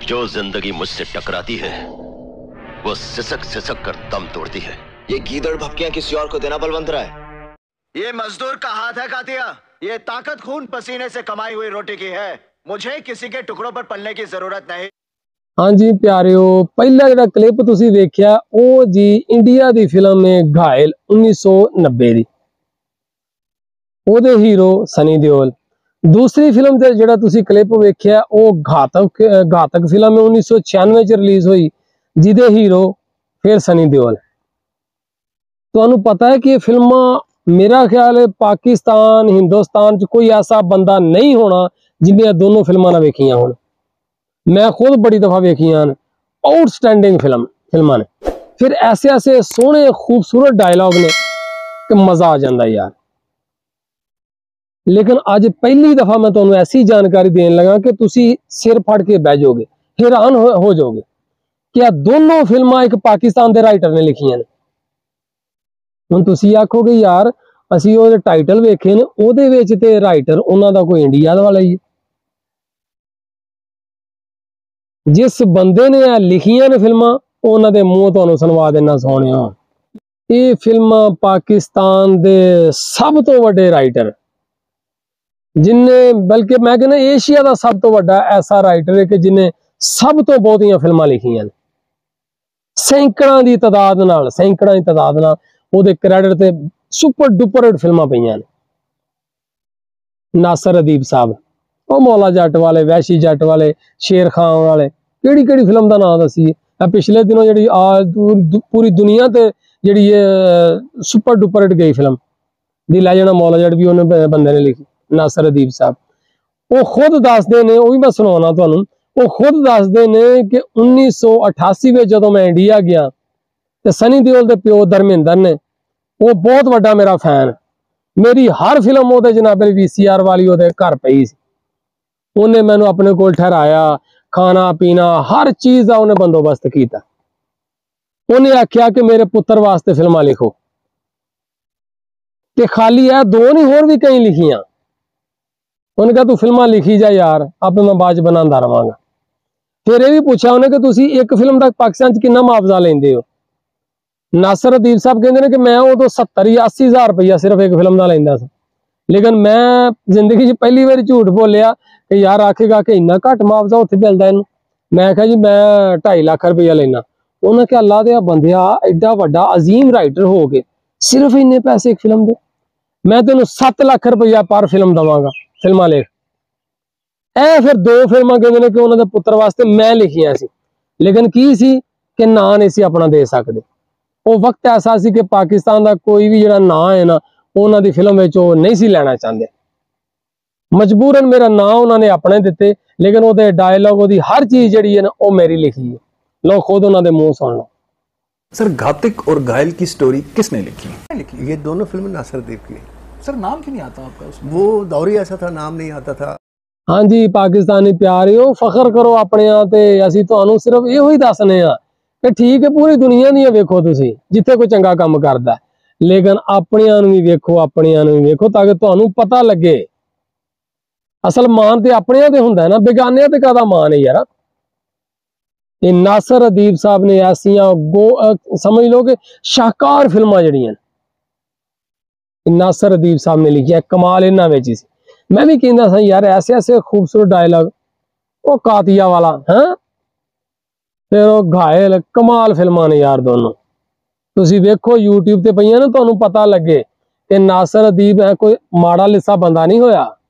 जो जिंदगी मुझसे टकराती है वो सिसक सिसक कर दम तोड़ती है। ये गीदड़ भपकियां किसी और को देना बलवंत राय। ये मजदूर का हाथ है कातिया। ये ताकत खून पसीने से कमाई हुई रोटी की है। मुझे किसी के टुकड़ों पर पलने की जरूरत नहीं। हाँ जी प्यारियो, पहला जो क्लिप तुसी देखिया वो जी इंडिया दी फिल्म है घायल 1990 दी, ओदे हीरो सनी देओल। दूसरी फिल्म ते जेड़ा तुसी क्लिप वेख्या वो घातक फिल्म है 1996 च रिलीज हुई, जिदे हीरो फिर सनी देओल। तुहानू पता है कि ये फिल्म मेरा ख्याल है पाकिस्तान हिंदुस्तान च कोई ऐसा बंदा नहीं होना जिन्हें दोनों फिल्मां ना वेखियां होण। मैं खुद बड़ी दफा वेखियां, आउटस्टैंडिंग फिल्मां ने। फिर ऐसे ऐसे सोहने खूबसूरत डायलॉग ने कि मजा आ जाता यार। लेकिन अज पहली दफा मैं तुहानू ऐसी जानकारी देन लगा कि तुसी सिर फड़ के बह जाओगे, हैरान हो जाओगे कि आ दोनों फिल्मां एक पाकिस्तान के राइटर ने लिखियां ने। हुण तुसी आखोगे यार असी ओहदे टाइटल वेखे ने, ओहदे विच ते राइटर उन्हां दा कोई इंडिया वाला ही है। जिस बंदे ने लिखियां ने फिल्मां उन्हां दे मूंह तुहानू सुनवा देना सोहणिया। ये फिल्म पाकिस्तान दे सब तो वड्डे राइटर जिन्हें, बल्कि मैं कहना एशिया का सब तो वड्डा ऐसा राइटर है कि जिन्हें सब तो बहुतियां फिल्मां लिखियां ने। सैकड़ां दी तादाद नाल ओहदे क्रेडिट ते सुपर डुपर हिट फिल्मां पईयां ने। नासिर अदीब साहब, ਉਹ मौला जट वाले, वैशी जट वाले, शेर खान वाले, ਕਿਹੜੀ फिल्म का नाम दसी। पिछले दिनों जी पूरी दुनिया ते जी सुपर डुपर हिट गई film the legend Maula Jatt भी उन्हें बंदे ने लिखी, नासिर अदीब साहब। वो खुद दसते ने, वो भी मैं सुनाना तुहानू, वो खुद दसते ने कि 1988 में जो मैं इंडिया गया तो सनी देओल के प्यो धर्मेंद्र ने, वो बहुत बड़ा मेरा फैन, मेरी हर फिल्म वो जनाबे VCR वाली वो घर पई सी। उन्हें मैनू अपने को ठहराया, खाना पीना हर चीज का उन्हें बंदोबस्त किया। उन्हें आख्या कि मेरे पुत्र वास्ते फिल्मां लिखो, ते खाली है दो नहीं होर भी कई लिखियां। उन्हें कहा तू फिल्मां लिखी जा यार, आपे मैं बाद च बनांदा रहांगा। फिर यह भी पूछा उन्हें कि तुसी एक फिल्म का पाकिस्तान च कितना मुआवजा लेंदे हो। नासिर अदीब साहब कहते हैं कि मैं उदों 70 या 80 हज़ार रुपया सिर्फ एक फिल्म का लेंदा सा। लेकिन मैं जिंदगी पहली बार झूठ बोलिया कि यार आखेगा कि इन्ना घट मुआवजा उत्थे मिलता इनू। मैं कहा जी मैं 2.5 लाख रुपया लेना। उन्हें क्या अल्लाह दे बंदिया एडा वड्डा अजीम राइटर हो गए सिर्फ इन्ने पैसे एक फिल्म दे, मैं तेन 7 लाख रुपया पर फिल्म देवांगा, फिल्मां लिख। ए फिर 2 फिल्मां कहते कि उन्होंने पुत्र वास्ते मैं लिखियां सी, लेकिन की सी कि ना नहीं सी अपना दे सकते। वो वक्त ऐसा सी कि पाकिस्तान का कोई भी जिहड़ा ना है ना उन्हां दी फिल्म विच वो नहीं सी लेना चाहते। मजबूरन मेरा नाम उन्होंने अपने दिते, लेकिन वो डायलॉग वो हर चीज जी है ना वो मेरी लिखी है। लो खुद उन्होंने मुंह सुन लो। सर घातक और घायल की स्टोरी किसने लिखी? ये दोनों फिल्में नासिर अदीब की। सर नाम क्यों नहीं आता आपका उसमें? वो दौर ही ऐसा था, नाम नहीं आता था। हाँ जी पाकिस्तानी प्यारियो, फखर करो अपने ते असीं तुहानू सिर्फ इहो ही दसने आ कि ठीक है पूरी दुनिया दी वेखो तुसीं जिथे कोई चंगा काम करदा, लेकिन अपनियां नूं भी वेखो, अपनियां नूं भी वेखो ताकि तुहानू पता लगे असल मान ते अपनियां ते हुंदा है ना, बेगानियां ते कादा मान है यार। ये नासिर अदीब साहब ने ऐसियां समझ लो कि शाहकार फिल्मां जड़ियां नासिर अदीब साहब ने लिखिया, कमाल इन्हां विच ही सी। मैं भी कहंदा सा यार ऐसे ऐसे खूबसूरत डायलॉग, वो कातिया वाला हाँ, फिर वो घायल, कमाल फिल्मां ने यार दोनों। तुसीं वेखो यूट्यूब ते पईयां ना, तुहानू पता लगे कि नासिर अदीब है कोई माड़ा लिस्सा बंदा नहीं होया।